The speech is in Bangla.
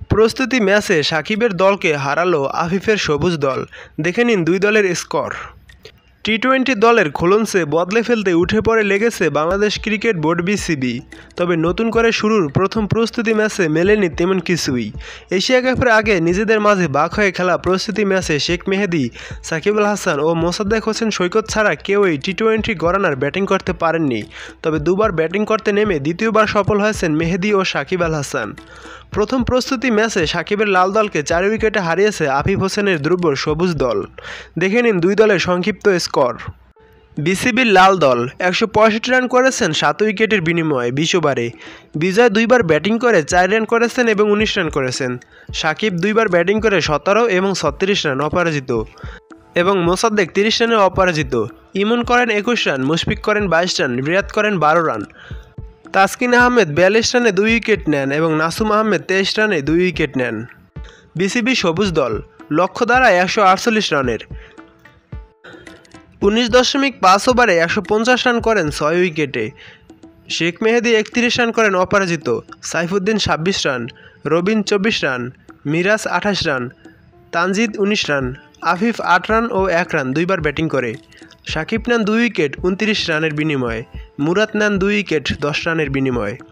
প্রস্তুতি ম্যাচে সাকিবের দলকে হারালো আফিফের সবুজ দল। দেখে নিন দুই দলের স্কোর। টি-20 দলের খোলসে বদলে ফেলতে উঠে পড়ে লেগেছে বাংলাদেশ ক্রিকেট বোর্ড বিসিবি। তবে নতুন করে শুরুর প্রথম প্রস্তুতি ম্যাচে মেলেনি তেমন কিছুই। এশিয়া কাপের আগে নিজেদের মাঝে বাক হয়ে খেলা প্রস্তুতি ম্যাচে শেখ মেহেদী, সাকিব আল হাসান ও মোসাদ্দেক হোসেন সৈকত ছাড়া কেউই টি-20 ঘরানার ব্যাটিং করতে পারেননি। তবে দুবার ব্যাটিং করতে নেমে দ্বিতীয়বার সফল হয়েছেন মেহেদী ও সাকিব আল হাসান। প্রথম প্রস্তুতি ম্যাচে সাকিবের লাল দলকে 4 উইকেটে হারিয়েছে আফিফ হোসেনের দুর্বল সবুজ দল। দেখে নিন দুই দলের সংক্ষিপ্ত স্কোর। বিসিবির লাল দল 165 রান করেছেন 7 উইকেটের বিনিময়ে 20 ওভারে। বিজয় দুইবার ব্যাটিং করে 4 রান করেছেন এবং 19 রান করেছেন। সাকিব দুইবার ব্যাটিং করে 17 এবং 36 রান অপরাজিত এবং মোসাদ্দেক 30 রানে অপরাজিত। ইমন করেন 21 রান, মুশফিক করেন 22 রান, রিয়াদ করেন 12 রান। তাসকিন আহমেদ 42 রানে 2 উইকেট নেন এবং নাসুম আহমেদ 23 রানে 2 উইকেট নেন। বিসিবি সবুজ দল লক্ষ্য দাঁড়ায় 148 রানের। 19.5 ওভারে 150 রান করেন 6 উইকেটে। শেখ মেহেদী 31 রান করেন অপরাজিত, Saifuddin 26 run, Robin 24 run, Miraz 28 run, Tanzid 19 run, Afif 8 run ও 1 রান দুইবার ব্যাটিং করে। সাকিব নেন 2 উইকেট 29 রানের বিনিময়ে, মুরাদ নেন 2 উইকেট 10 রানের বিনিময়ে।